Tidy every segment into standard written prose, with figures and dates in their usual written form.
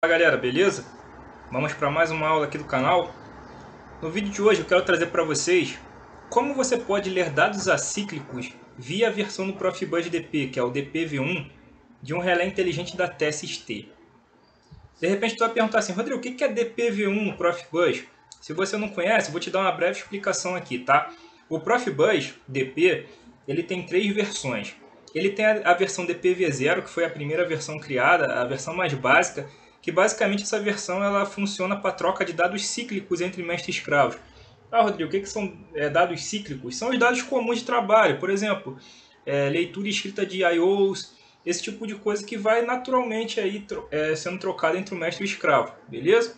Fala galera, beleza? Vamos para mais uma aula aqui do canal. No vídeo de hoje eu quero trazer para vocês como você pode ler dados acíclicos via a versão do Profibus DP, que é o DPV1, de um relé inteligente da TSST. De repente tu vai perguntar assim, Rodrigo, o que é DPV1 no Profibus? Se você não conhece, vou te dar uma breve explicação aqui, tá? O Profibus DP, ele tem três versões. Ele tem a versão DPV0, que foi a primeira versão criada, a versão mais básica, que basicamente essa versão ela funciona para troca de dados cíclicos entre mestres e escravos. Ah, Rodrigo, o que são dados cíclicos? São os dados comuns de trabalho, por exemplo, leitura e escrita de I/Os, esse tipo de coisa que vai naturalmente aí sendo trocado entre o mestre e o escravo, beleza?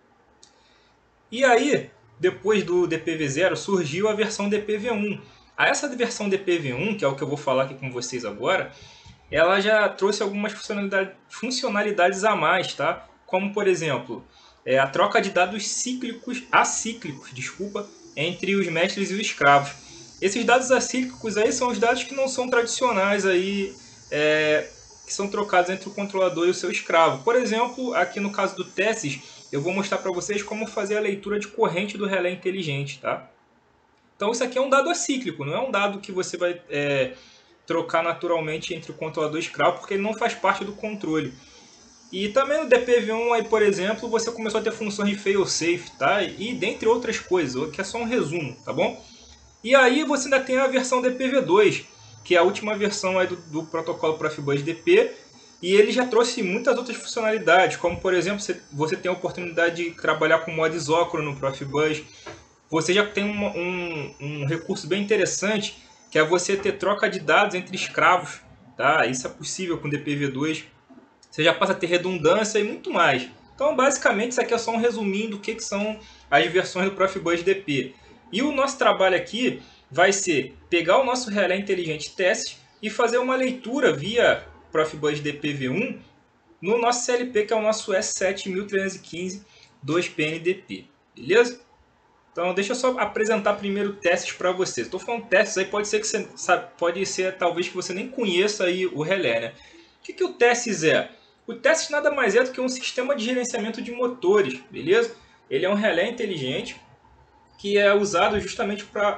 E aí, depois do DPV0, surgiu a versão DPV1. Essa versão DPV1, que é o que eu vou falar aqui com vocês agora, ela já trouxe algumas funcionalidades a mais, tá? Como, por exemplo, a troca de dados acíclicos, entre os mestres e os escravos. Esses dados acíclicos aí são os dados que não são tradicionais aí, que são trocados entre o controlador e o seu escravo. Por exemplo, aqui no caso do Tessis, eu vou mostrar para vocês como fazer a leitura de corrente do relé inteligente, tá? Então isso aqui é um dado acíclico, não é um dado que você vai trocar naturalmente entre o controlador e o escravo, porque ele não faz parte do controle. E também no DPV1, aí, por exemplo, você começou a ter funções de fail-safe, tá? E dentre outras coisas, que é só um resumo, tá bom? E aí você ainda tem a versão DPV2, que é a última versão aí do protocolo Profibus DP, e ele já trouxe muitas outras funcionalidades, como por exemplo, você tem a oportunidade de trabalhar com mod isócrono no Profibus. Você já tem um recurso bem interessante, que é você ter troca de dados entre escravos, tá? Isso é possível com DPV2. Você já passa a ter redundância e muito mais. Então, basicamente, isso aqui é só um resuminho do que são as versões do Profibus DP. E o nosso trabalho aqui vai ser pegar o nosso relé inteligente teste e fazer uma leitura via Profibus DPV1 no nosso CLP, que é o nosso S7315 2PNDP. Beleza? Então, deixa eu só apresentar primeiro testes para vocês. Estou falando testes aí, pode ser que você pode ser talvez que você nem conheça aí o relé, né? O que o Testes é? O Testes nada mais é do que um sistema de gerenciamento de motores, beleza? Ele é um relé inteligente que é usado justamente para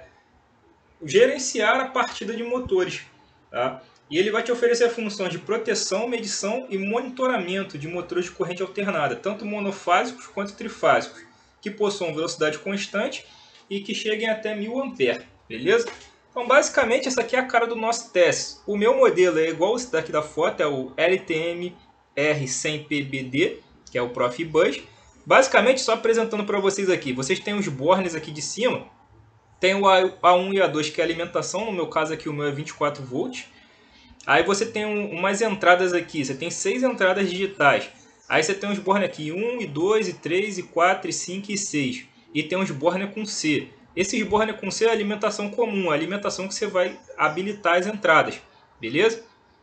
gerenciar a partida de motores, tá? E ele vai te oferecer funções de proteção, medição e monitoramento de motores de corrente alternada, tanto monofásicos quanto trifásicos, que possuam velocidade constante e que cheguem até 1000 A, beleza? Então, basicamente, essa aqui é a cara do nosso teste. O meu modelo é igual esse daqui da foto, é o LTM R100PBD, que é o Profibus. Basicamente, só apresentando para vocês aqui, vocês têm os bornes aqui de cima, tem o A1 e A2 que é a alimentação, no meu caso aqui o meu é 24 volts. Aí você tem umas entradas aqui, você tem 6 entradas digitais. Aí você tem uns bornes aqui, 1, e 2, e 3, e 4, e 5 e 6. E tem uns bornes com C. Esses bornes com C é a alimentação comum, a alimentação que você vai habilitar as entradas, beleza?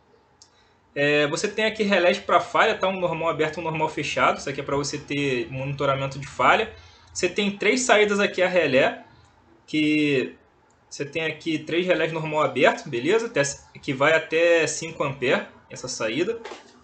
Você tem aqui relés para falha, tá? Um normal aberto e um normal fechado. Isso aqui é para você ter monitoramento de falha. Você tem 3 saídas aqui a relé, que você tem aqui 3 relés normal aberto, beleza? Que vai até 5 A essa saída.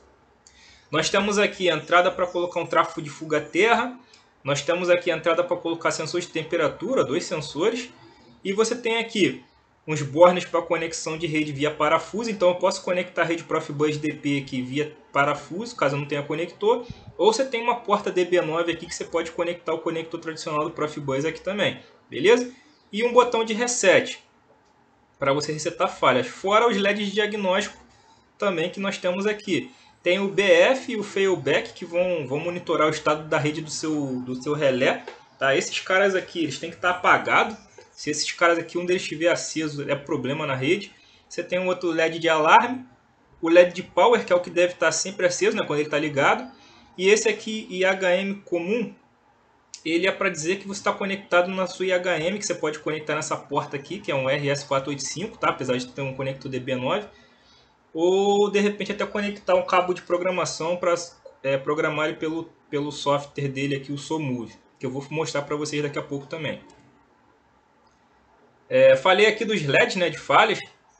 Nós temos aqui a entrada para colocar um tráfego de fuga a terra. Nós temos aqui a entrada para colocar sensores de temperatura, 2 sensores. E você tem aqui uns bornes para conexão de rede via parafuso. Então eu posso conectar a rede Profibus DP aqui via parafuso, caso eu não tenha conector. Ou você tem uma porta DB9 aqui que você pode conectar o conector tradicional do Profibus aqui também, beleza? E um botão de reset para você resetar falhas, fora os LEDs de diagnóstico também que nós temos aqui. Tem o BF e o Failback que vão monitorar o estado da rede do seu relé. Tá? Esses caras aqui eles têm que estar apagados. Se esses caras aqui, um deles estiver aceso, é problema na rede. Você tem um outro LED de alarme, o LED de power, que é o que deve estar sempre aceso, né, quando ele está ligado. E esse aqui, IHM comum, ele é para dizer que você está conectado na sua IHM, que você pode conectar nessa porta aqui, que é um RS485, tá? Apesar de ter um conector DB9. Ou, de repente, até conectar um cabo de programação para programar ele pelo software dele aqui, o SoMove, que eu vou mostrar para vocês daqui a pouco também. Falei aqui dos LEDs, né, de falhas.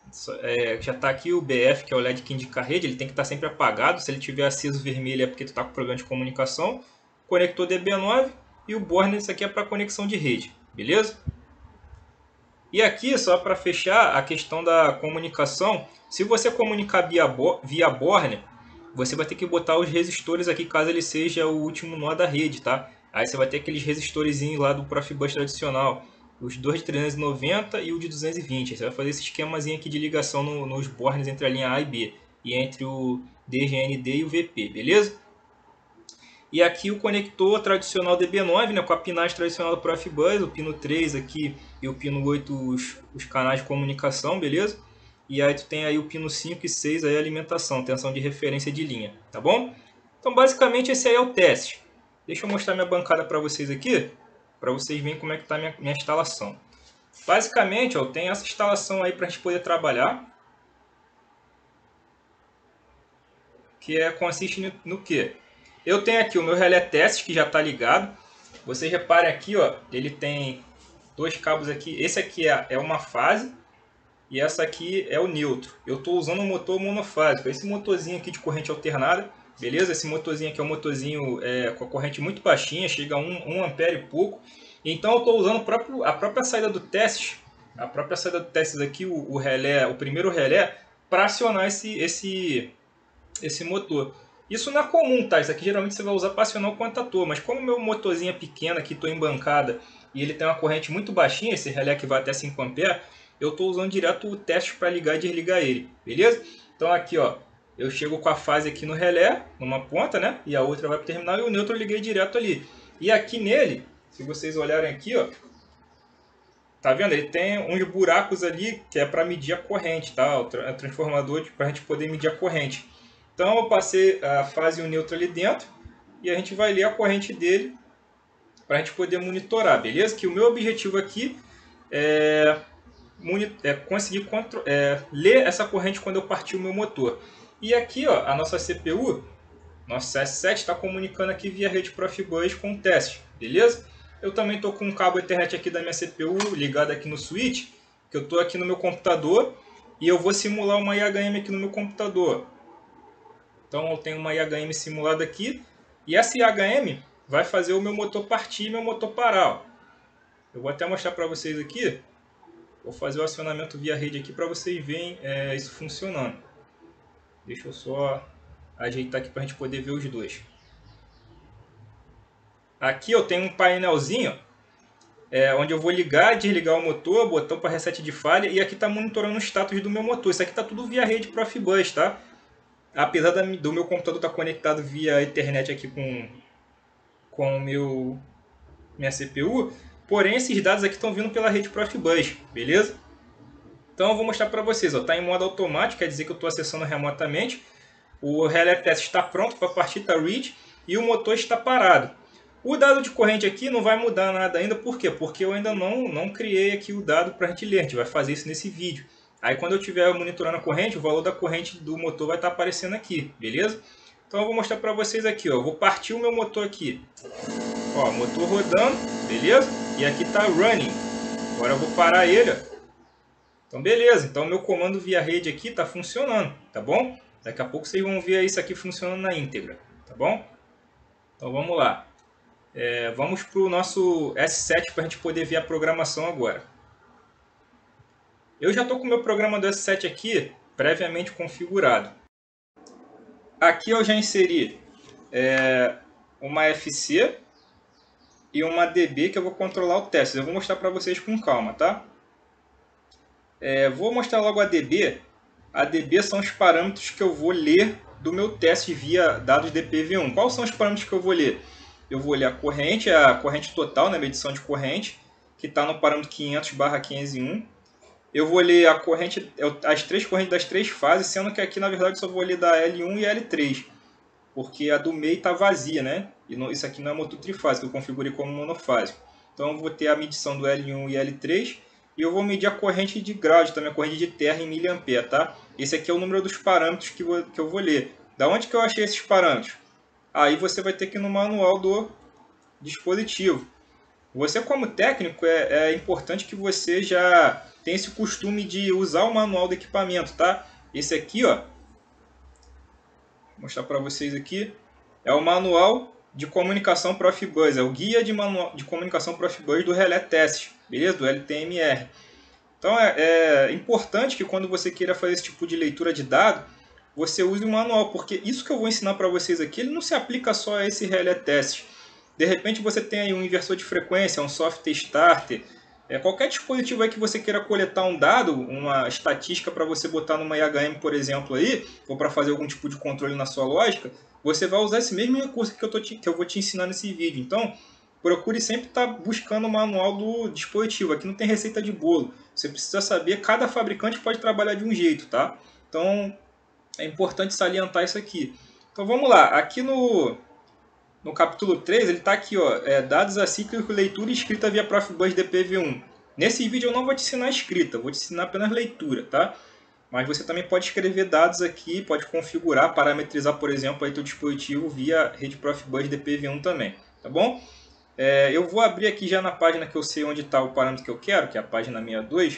Já está aqui o BF, que é o LED que indica a rede, ele tem que estar sempre apagado. Se ele tiver aceso vermelho é porque tu está com problema de comunicação. Conector DB9 e o borne, isso aqui é para conexão de rede, beleza? E aqui, só para fechar a questão da comunicação, se você comunicar via borne, você vai ter que botar os resistores aqui, caso ele seja o último nó da rede, tá? Aí você vai ter aqueles resistores lá do Profibus tradicional, os dois de 390 e o de 220. Você vai fazer esse esquemazinho aqui de ligação nos bornes entre a linha A e B, e entre o DGND e o VP, beleza? E aqui o conector tradicional DB9, né, com a pinagem tradicional do Profibus, o pino 3 aqui e o pino 8, os canais de comunicação, beleza? E aí tu tem aí o pino 5 e 6, aí a alimentação, tensão de referência de linha, tá bom? Então basicamente esse aí é o teste. Deixa eu mostrar minha bancada para vocês aqui, para vocês verem como é que está minha instalação. Basicamente, ó, eu tenho essa instalação aí para a gente poder trabalhar, que consiste no que? Eu tenho aqui o meu relé teste que já está ligado. Vocês reparem aqui, ó, ele tem dois cabos aqui. Esse aqui é uma fase e essa aqui é o neutro. Eu estou usando um motor monofásico. Esse motorzinho aqui de corrente alternada, beleza? Esse motorzinho aqui é um motorzinho com a corrente muito baixinha, chega a 1 ampere e pouco. Então eu estou usando a própria saída do teste, aqui, o relé, o primeiro relé, para acionar esse motor. Isso não é comum, tá? Isso aqui geralmente você vai usar para acionar o contator, mas como o meu motorzinho é pequeno aqui, estou em bancada, e ele tem uma corrente muito baixinha, esse relé que vai até 5 A, eu estou usando direto o teste para ligar e desligar ele, beleza? Então aqui, ó, eu chego com a fase aqui no relé, numa ponta, né? E a outra vai para o terminal, e o neutro eu liguei direto ali. E aqui nele, se vocês olharem aqui, ó, tá vendo? Ele tem uns buracos ali que é para medir a corrente, tá? O transformador para a gente poder medir a corrente. Então eu passei a fase e o neutro ali dentro e a gente vai ler a corrente dele para a gente poder monitorar, beleza? Que o meu objetivo aqui é conseguir ler essa corrente quando eu partir o meu motor. E aqui, ó, a nossa CPU, nosso CS7 está comunicando aqui via rede Profibus com o teste, beleza? Eu também estou com um cabo Ethernet aqui da minha CPU ligado aqui no switch, que eu estou aqui no meu computador e eu vou simular uma IHM aqui no meu computador. Então eu tenho uma IHM simulada aqui e essa IHM vai fazer o meu motor partir e meu motor parar. Ó. Eu vou até mostrar para vocês aqui. Vou fazer o acionamento via rede aqui para vocês verem isso funcionando. Deixa eu só ajeitar aqui para a gente poder ver os dois. Aqui eu tenho um painelzinho onde eu vou ligar e desligar o motor, botão para reset de falha, e aqui está monitorando o status do meu motor. Isso aqui está tudo via rede Profibus, tá? Apesar do meu computador estar conectado via Ethernet aqui com minha CPU, porém esses dados aqui estão vindo pela rede Profibus, beleza? Então eu vou mostrar para vocês, está em modo automático, quer dizer que eu estou acessando remotamente. O relé test está pronto para partir, está read, e o motor está parado. O dado de corrente aqui não vai mudar nada ainda, por quê? Porque eu ainda não criei aqui o dado para a gente ler, a gente vai fazer isso nesse vídeo. Aí quando eu estiver monitorando a corrente, o valor da corrente do motor vai estar aparecendo aqui, beleza? Então eu vou mostrar para vocês aqui, ó. Eu vou partir o meu motor aqui. Ó, motor rodando, beleza? E aqui está running. Agora eu vou parar ele, ó. Então beleza, então o meu comando via rede aqui está funcionando, tá bom? Daqui a pouco vocês vão ver isso aqui funcionando na íntegra, tá bom? Então vamos lá. Vamos para o nosso S7 para a gente poder ver a programação agora. Eu já estou com o meu programa do S7 aqui previamente configurado. Aqui eu já inseri uma FC e uma DB que eu vou controlar o teste. Eu vou mostrar para vocês com calma, tá? Vou mostrar logo a DB. A DB são os parâmetros que eu vou ler do meu teste via dados DPV1. Quais são os parâmetros que eu vou ler? Eu vou ler a corrente total, né, medição de corrente, que está no parâmetro 500/501. Eu vou ler a corrente, as três correntes das três fases, sendo que aqui na verdade eu só vou ler da L1 e L3, porque a do meio está vazia, né? E isso aqui não é motor trifásico, eu configurei como monofásico. Então eu vou ter a medição do L1 e L3, e eu vou medir a corrente de ground, também a corrente de terra em mA, tá? Esse aqui é o número dos parâmetros que eu vou ler. Da onde que eu achei esses parâmetros? Aí você vai ter que ir no manual do dispositivo. Você como técnico é importante que você já tenha esse costume de usar o manual do equipamento, tá? Esse aqui, ó, vou mostrar para vocês aqui, é o manual de comunicação Profibus, é o guia de manual de comunicação Profibus do Relé Test, beleza? Do LTMR. Então é importante que quando você queira fazer esse tipo de leitura de dado, você use o manual, porque isso que eu vou ensinar para vocês aqui, ele não se aplica só a esse relé test. De repente você tem aí um inversor de frequência, um software starter, qualquer dispositivo aí que você queira coletar um dado, uma estatística para você botar numa IHM, por exemplo, aí, ou para fazer algum tipo de controle na sua lógica, você vai usar esse mesmo recurso que eu vou te ensinar nesse vídeo. Então, procure sempre estar buscando o manual do dispositivo. Aqui não tem receita de bolo. Você precisa saber, cada fabricante pode trabalhar de um jeito, tá? Então, é importante salientar isso aqui. Então vamos lá, aqui no capítulo 3, ele está aqui, ó, dados acíclicos, leitura e escrita via Profibus DPV1. Nesse vídeo eu não vou te ensinar escrita, vou te ensinar apenas leitura, tá? Mas você também pode escrever dados aqui, pode configurar, parametrizar, por exemplo, aí teu dispositivo via rede Profibus DPV1 também, tá bom? Eu vou abrir aqui já na página que eu sei onde está o parâmetro que eu quero, que é a página 62,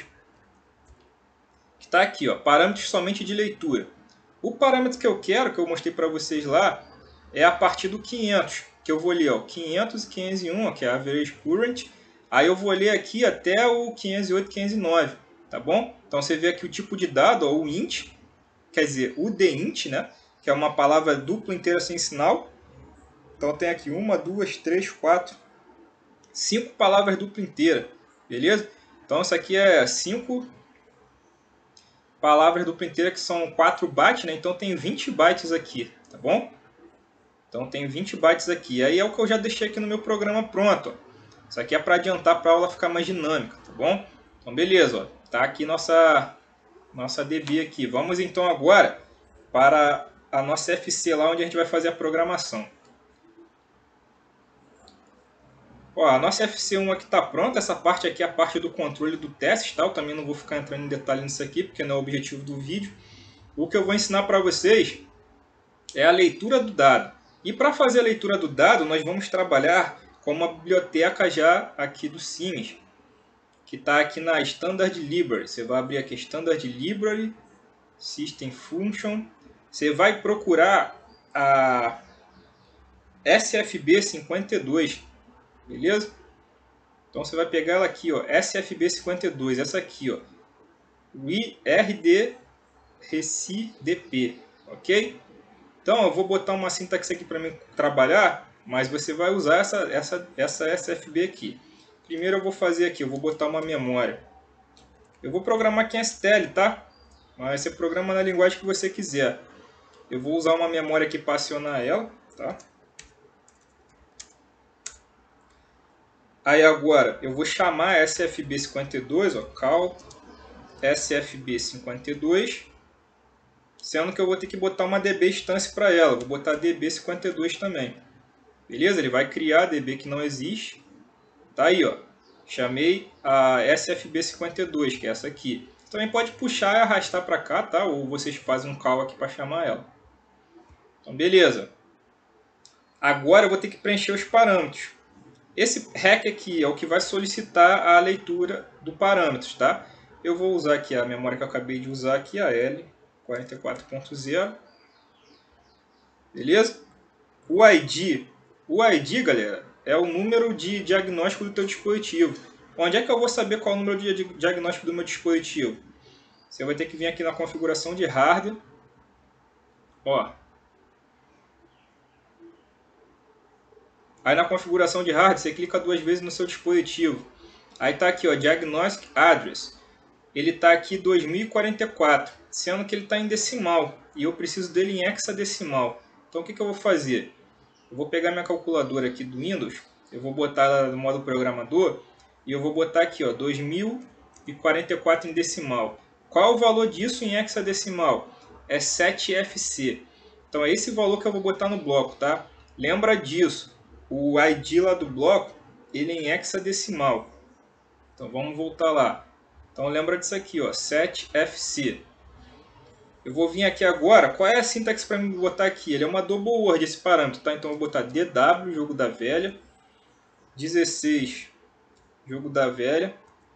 que está aqui, ó, parâmetros somente de leitura. O parâmetro que eu quero, que eu mostrei para vocês lá, é a partir do 500, que eu vou ler ó, 500 e 501, ó, que é a average current. Aí eu vou ler aqui até o 508 e 509, tá bom? Então você vê aqui o tipo de dado, ó, o int, quer dizer, o dint, né? Que é uma palavra dupla inteira sem sinal. Então tem aqui 1, 2, 3, 4, 5 palavras dupla inteira, beleza? Então isso aqui é 5 palavras dupla inteira, que são 4 bytes, né? Então tem 20 bytes aqui, tá bom? Então tem 20 bytes aqui. Aí é o que eu já deixei aqui no meu programa pronto. Ó. Isso aqui é para adiantar para a aula ficar mais dinâmica, tá bom? Então beleza, ó. Tá aqui nossa DB aqui. Vamos então agora para a nossa FC lá onde a gente vai fazer a programação. Ó, a nossa FC1 aqui está pronta. Essa parte aqui é a parte do controle do teste, tá? Eu também não vou ficar entrando em detalhe nisso aqui, porque não é o objetivo do vídeo. O que eu vou ensinar para vocês é a leitura do dado. E para fazer a leitura do dado, nós vamos trabalhar com uma biblioteca já aqui do Siemens, que está aqui na Standard Library. Você vai abrir aqui Standard Library, System Function. Você vai procurar a SFB52, beleza? Então você vai pegar ela aqui, ó, SFB52, essa aqui, ó, RDP, ok? Então eu vou botar uma sintaxe aqui para mim trabalhar, mas você vai usar essa SFB aqui. Primeiro eu vou fazer aqui, eu vou botar uma memória. Eu vou programar aqui em STL, tá? Mas você programa na linguagem que você quiser. Eu vou usar uma memória aqui para acionar ela, tá? Aí agora eu vou chamar a SFB52, ó, call SFB52, sendo que eu vou ter que botar uma DB instância para ela. Vou botar DB52 também. Beleza? Ele vai criar a DB que não existe. Tá aí, ó. Chamei a SFB52, que é essa aqui. Também pode puxar e arrastar para cá, tá? Ou vocês fazem um call aqui para chamar ela. Então, beleza. Agora eu vou ter que preencher os parâmetros. Esse REC aqui é o que vai solicitar a leitura do parâmetros, tá? Eu vou usar aqui a memória que eu acabei de usar aqui, a L44.0. Beleza? O ID, galera, é o número de diagnóstico do teu dispositivo. Onde é que eu vou saber qual é o número de diagnóstico do meu dispositivo? Você vai ter que vir aqui na configuração de hardware. Ó. Aí na configuração de hardware, você clica 2 vezes no seu dispositivo. Aí tá aqui, ó, Diagnostic Address. Ele tá aqui 2044, sendo que ele está em decimal. E eu preciso dele em hexadecimal. Então o que eu vou fazer? Eu vou pegar minha calculadora aqui do Windows, eu vou botar ela no modo programador e eu vou botar aqui, ó, 2044 em decimal. Qual é o valor disso em hexadecimal? É 7FC. Então é esse valor que eu vou botar no bloco, tá? Lembra disso, o ID lá do bloco, ele é em hexadecimal. Então vamos voltar lá. Então lembra disso aqui, ó, 7FC. Eu vou vir aqui agora, qual é a sintaxe para me botar aqui? Ele é uma double word esse parâmetro, tá? Então eu vou botar DW, jogo da velha, 16 jogo da velha,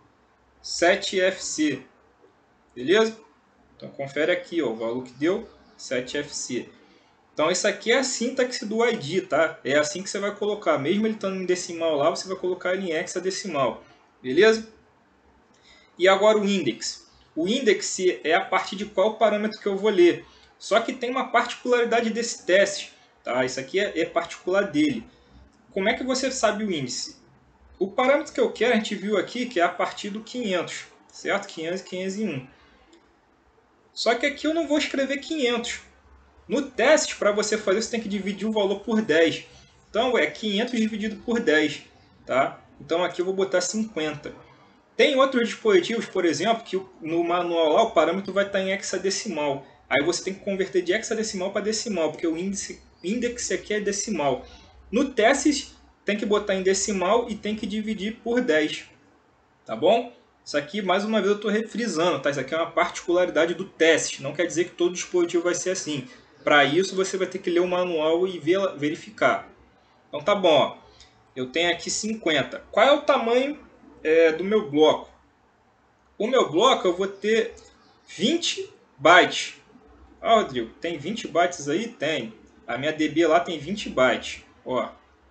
7FC, beleza? Então confere aqui, ó, o valor que deu, 7FC. Então isso aqui é a sintaxe do ID, tá? É assim que você vai colocar, mesmo ele estando em decimal lá, você vai colocar ele em hexadecimal, beleza? E agora o index. O index é a partir de qual parâmetro que eu vou ler. Só que tem uma particularidade desse teste, tá? Isso aqui é particular dele. Como é que você sabe o índice? O parâmetro que eu quero, a gente viu aqui que é a partir do 500, certo? 500 e 501. Só que aqui eu não vou escrever 500. No teste, para você fazer, você tem que dividir o valor por 10. Então é 500 dividido por 10, tá? Então aqui eu vou botar 50. Tem outros dispositivos, por exemplo, que no manual lá o parâmetro vai estar em hexadecimal. Aí você tem que converter de hexadecimal para decimal, porque o índice aqui é decimal. No teste tem que botar em decimal e tem que dividir por 10. Tá bom? Isso aqui, mais uma vez, eu estou refrisando, tá? Isso aqui é uma particularidade do teste. Não quer dizer que todo dispositivo vai ser assim. Para isso, você vai ter que ler o manual e verificar. Então tá bom, ó. Eu tenho aqui 50. Qual é o tamanho do meu bloco? O meu bloco eu vou ter 20 bytes. Ah, Rodrigo, tem 20 bytes aí? Tem. A minha DB lá tem 20 bytes. Ó.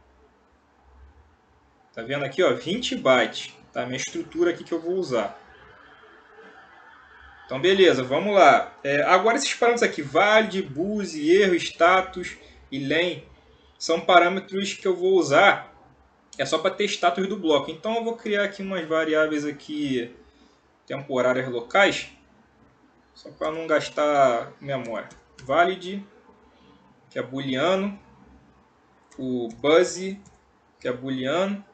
Tá vendo aqui, ó? 20 bytes. Tá a minha estrutura aqui que eu vou usar. Então, beleza, vamos lá. Agora, esses parâmetros aqui, valid, buse, erro, status e len, são parâmetros que eu vou usar só para ter status do bloco. Então, eu vou criar aqui umas variáveis aqui temporárias locais, só para não gastar memória. Valid, que é booleano, o buzz, que é booleano,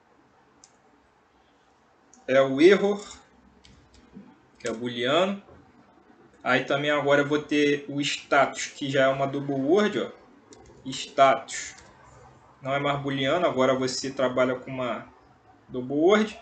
o error, que é booleano. Aí também agora eu vou ter o status, que já é uma double word, ó. Status não é mais booleano, agora você trabalha com uma double word.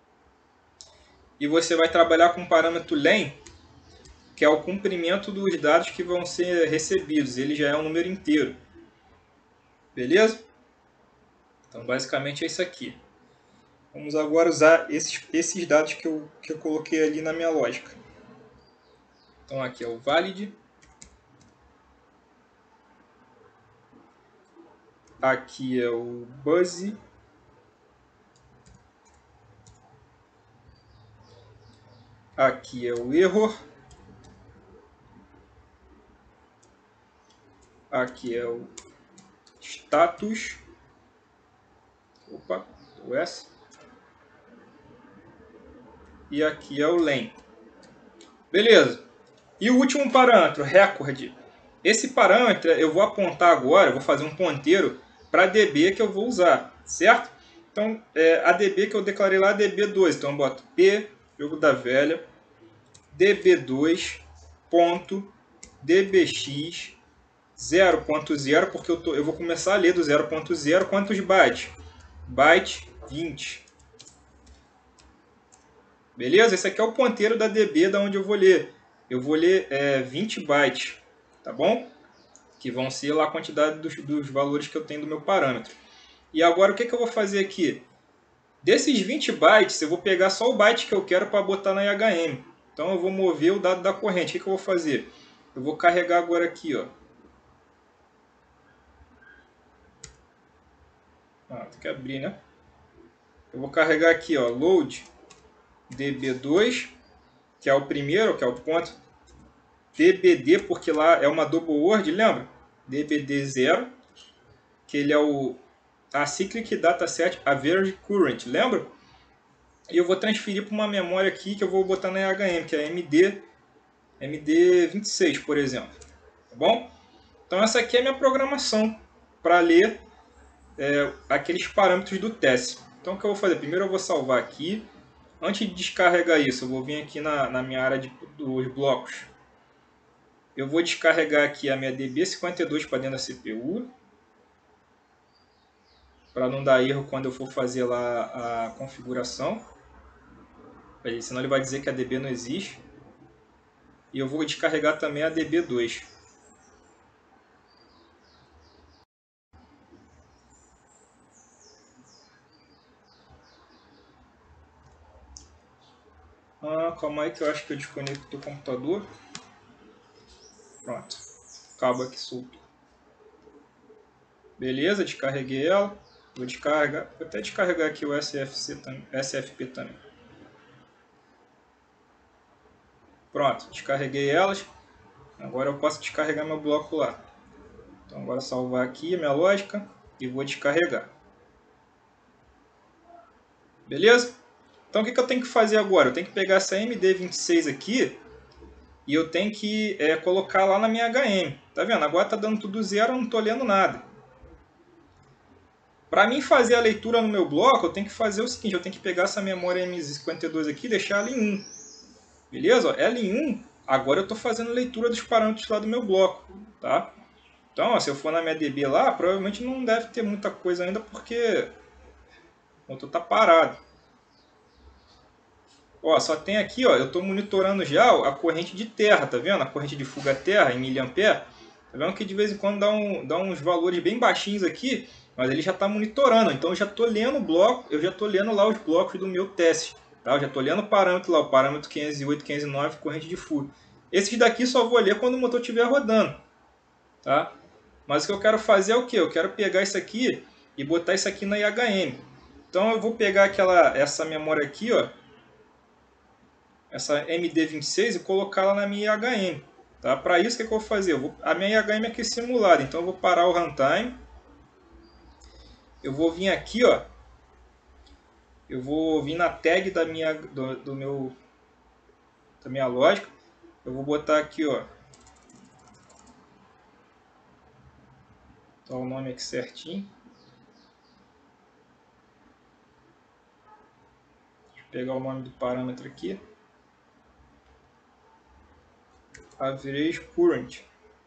E você vai trabalhar com o parâmetro len, que é o comprimento dos dados que vão ser recebidos. Ele já é um número inteiro. Beleza? Então basicamente é isso aqui. Vamos agora usar esses dados que eu coloquei ali na minha lógica. Então aqui é o valid. Aqui é o buzz. Aqui é o error. Aqui é o status. Opa, o S. E aqui é o len. Beleza. E o último parâmetro, record. Esse parâmetro eu vou apontar agora, vou fazer um ponteiro para a DB que eu vou usar, certo? Então, a DB que eu declarei lá é DB2. Então, eu boto P, jogo da velha, DB2.dbx 0.0, porque eu vou começar a ler do 0.0 quantos bytes? Byte 20. Beleza? Esse aqui é o ponteiro da DB da onde eu vou ler. Eu vou ler 20 bytes, tá bom? Que vão ser lá a quantidade dos valores que eu tenho do meu parâmetro. E agora o que eu vou fazer aqui? Desses 20 bytes, eu vou pegar só o byte que eu quero para botar na IHM. Então eu vou mover o dado da corrente. O que eu vou fazer? Eu vou carregar agora aqui, ó. Tem que abrir, né? Eu vou carregar aqui, ó, load db2, que é o primeiro, que é o ponto. dbd, porque lá é uma double word, lembra? dbd0, que ele é a cyclic dataset average current, lembra? E eu vou transferir para uma memória aqui que eu vou botar na IHM, que é MD26, por exemplo. Tá bom? Então essa aqui é a minha programação para ler aqueles parâmetros do teste. Então o que eu vou fazer? Primeiro eu vou salvar aqui. Antes de descarregar isso, eu vou vir aqui na minha área dos blocos. Eu vou descarregar aqui a minha DB52 para dentro da CPU. Para não dar erro quando eu for fazer lá a configuração. Senão ele vai dizer que a DB não existe. E eu vou descarregar também a DB2. Calma aí que eu acho que eu desconecto o computador. Pronto. Cabo aqui solto. Beleza, descarreguei ela. Vou descarregar. Vou até descarregar aqui o SFP também. Pronto, descarreguei elas. Agora eu posso descarregar meu bloco lá. Então agora salvar aqui a minha lógica e vou descarregar. Beleza? Então o que eu tenho que fazer agora? Eu tenho que pegar essa MD26 aqui e eu tenho que colocar lá na minha HM. Tá vendo? Agora tá dando tudo zero, eu não estou lendo nada. Para mim fazer a leitura no meu bloco, eu tenho que fazer o seguinte, eu tenho que pegar essa memória M52 aqui e deixar ela em 1. Beleza? Ela em 1, agora eu estou fazendo leitura dos parâmetros lá do meu bloco. Tá? Então, ó, se eu for na minha DB lá, provavelmente não deve ter muita coisa ainda porque o motor está parado. Ó, só tem aqui, ó, eu estou monitorando já a corrente de terra, tá vendo? A corrente de fuga terra em miliampere. Tá vendo que de vez em quando dá uns valores bem baixinhos aqui, mas ele já está monitorando. Então eu já estou lendo o bloco, eu já estou lendo lá os blocos do meu teste. Tá? Eu já estou lendo o parâmetro lá, o parâmetro 508, 509, corrente de fuga. Esses daqui só vou ler quando o motor estiver rodando. Tá? Mas o que eu quero fazer é o que? Eu quero pegar isso aqui e botar isso aqui na IHM. Então eu vou pegar essa memória aqui, ó, essa MD26 e colocar ela na minha IHM. Tá? Para isso, o que eu vou fazer? A minha IHM aqui é simulada, então eu vou parar o runtime. Eu vou vir aqui, ó. Eu vou vir na tag da minha lógica. Eu vou botar aqui, ó. Tá o nome aqui certinho. Deixa eu pegar o nome do parâmetro aqui. Average current.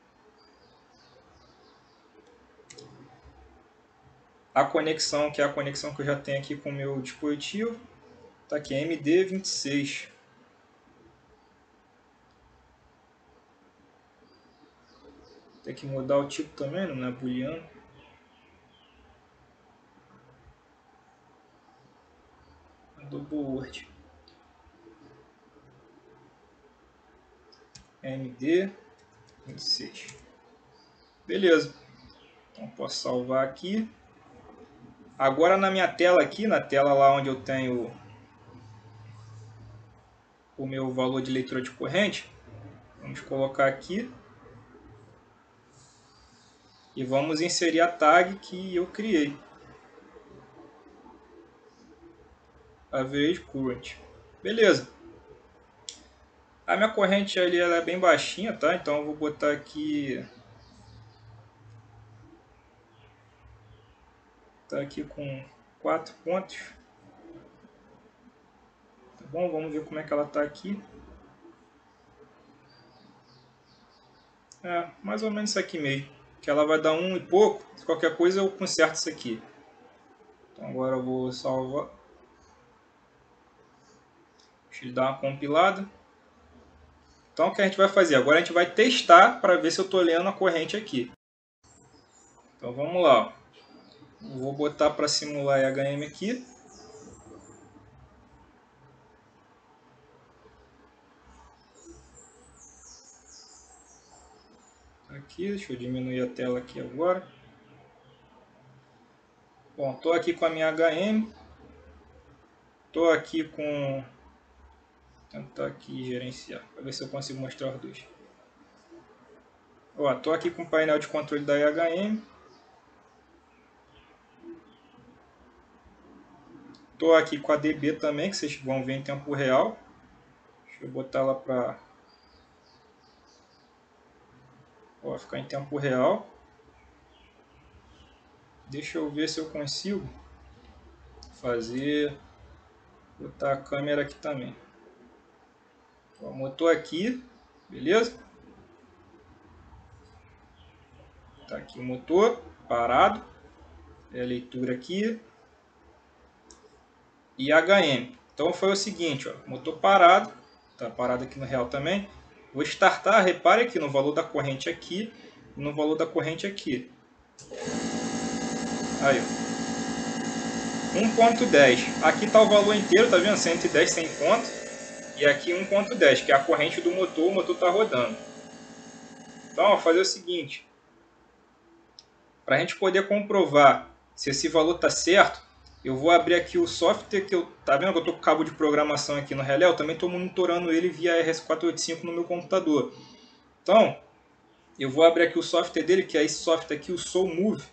A conexão, que é a conexão que eu já tenho aqui com o meu dispositivo, tá aqui, MD26. Tem que mudar o tipo também, não é booleano. Double word. MD26. Beleza. Então posso salvar aqui. Agora na minha tela aqui, na tela lá onde eu tenho o meu valor de leitura de corrente, vamos colocar aqui e vamos inserir a tag que eu criei. Average current. Beleza. A minha corrente ali ela é bem baixinha, tá? Então eu vou botar aqui, tá aqui com 4 pontos. Tá bom? Vamos ver como é que ela tá aqui. Mais ou menos isso aqui mesmo. Que ela vai dar 1 e pouco. Se qualquer coisa eu conserto isso aqui. Então agora eu vou salvar. Deixa ele dar uma compilada. Então o que a gente vai fazer? Agora a gente vai testar para ver se eu estou lendo a corrente aqui. Então vamos lá. Eu vou botar para simular IHM aqui. Aqui, deixa eu diminuir a tela aqui agora. Bom, estou aqui com a minha HM. Estou aqui com... Vou tentar aqui gerenciar, para ver se eu consigo mostrar os dois. Estou aqui com o painel de controle da IHM. Estou aqui com a DB também, que vocês vão ver em tempo real. Deixa eu botar ela para ficar em tempo real. Deixa eu ver se eu consigo fazer, botar a câmera aqui também. O motor aqui, beleza? Tá aqui o motor parado, é a leitura aqui e HM. Então foi o seguinte, ó, motor parado, tá parado aqui no real também. Vou startar, repare aqui no valor da corrente aqui e no valor da corrente aqui. Aí, 1.10. Aqui está o valor inteiro, tá vendo? 110 sem conta. e aqui 1.10, que é a corrente do motor, o motor está rodando. Então, vou fazer o seguinte, para a gente poder comprovar se esse valor está certo, eu vou abrir aqui o software que tá vendo que eu estou com o cabo de programação aqui no relé, eu também estou monitorando ele via RS485 no meu computador. Então, eu vou abrir aqui o software dele, que é esse software aqui, o SoulMove.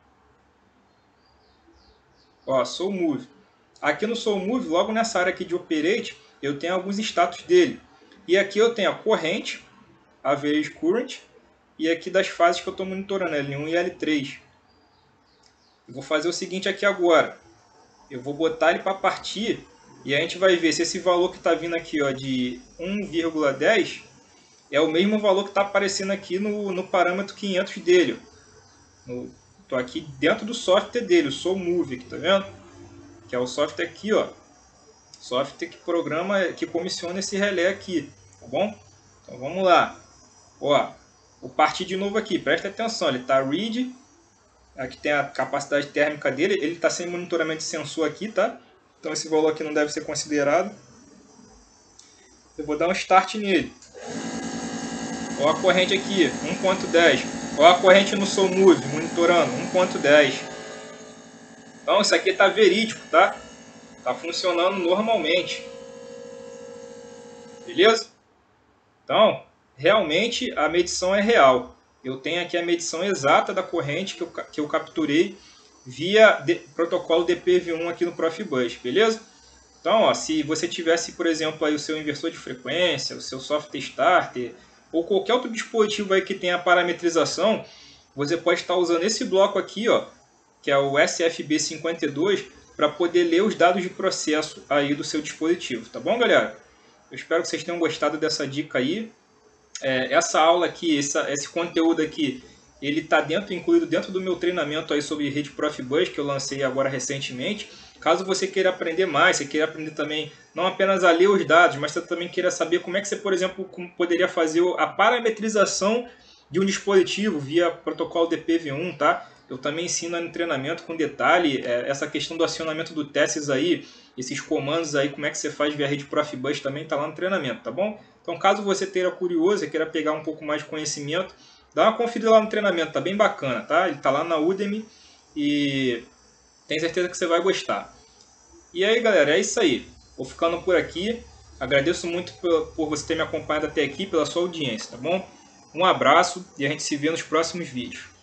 Ó, SoulMove. Aqui no SoulMove, logo nessa área aqui de Operate, eu tenho alguns status dele. E aqui eu tenho a corrente, Average Current, e aqui das fases que eu estou monitorando, L1 e L3. Eu vou fazer o seguinte aqui agora. Eu vou botar ele para partir e a gente vai ver se esse valor que está vindo aqui ó, de 1,10 é o mesmo valor que está aparecendo aqui no parâmetro 500 dele. Estou aqui dentro do software dele, o SoulMove, tá vendo? Que é o software aqui, ó. Software que programa, que comissiona esse relé aqui, tá bom? Então vamos lá. Ó, vou partir de novo aqui, presta atenção, ele está read. Aqui tem a capacidade térmica dele, ele está sem monitoramento de sensor aqui, tá? Então esse valor aqui não deve ser considerado. Eu vou dar um start nele. Ó a corrente aqui, 1.10. Ó a corrente no SoulMove, monitorando, 1.10. Então isso aqui está verídico, tá? Está funcionando normalmente. Beleza? Então, realmente a medição é real. Eu tenho aqui a medição exata da corrente que eu capturei via protocolo DPV1 aqui no Profibus, beleza? Então, ó, se você tivesse, por exemplo, aí o seu inversor de frequência, o seu software starter, ou qualquer outro dispositivo aí que tenha parametrização, você pode estar usando esse bloco aqui, ó, que é o SFB52, para poder ler os dados de processo aí do seu dispositivo, tá bom, galera? Eu espero que vocês tenham gostado dessa dica aí. Essa aula aqui, esse conteúdo aqui, ele está incluído dentro do meu treinamento aí sobre rede Profibus, que eu lancei agora recentemente. Caso você queira aprender mais, você queira aprender também não apenas a ler os dados, mas você também queira saber como é que você, por exemplo, poderia fazer a parametrização de um dispositivo via protocolo DPV1, tá? Eu também ensino no treinamento com detalhe essa questão do acionamento do testes aí, esses comandos aí, como é que você faz via rede Profibus também está lá no treinamento, tá bom? Então, caso você esteja curioso e queira pegar um pouco mais de conhecimento, dá uma conferida lá no treinamento, tá bem bacana, tá? Ele tá lá na Udemy e tenho certeza que você vai gostar. E aí, galera, é isso aí. Vou ficando por aqui. Agradeço muito por você ter me acompanhado até aqui, pela sua audiência, tá bom? Um abraço e a gente se vê nos próximos vídeos.